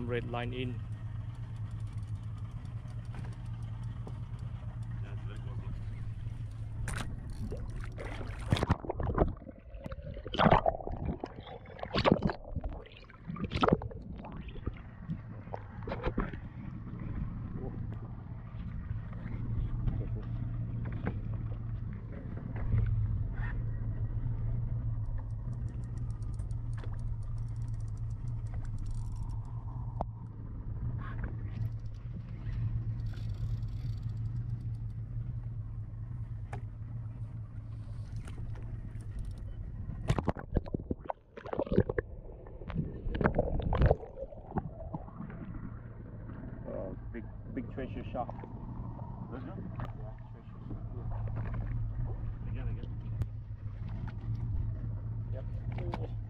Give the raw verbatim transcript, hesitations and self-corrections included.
some red line in. Big, big Thresher shark. This one? Yeah, Thresher shark. Again, again. Yep. Oh.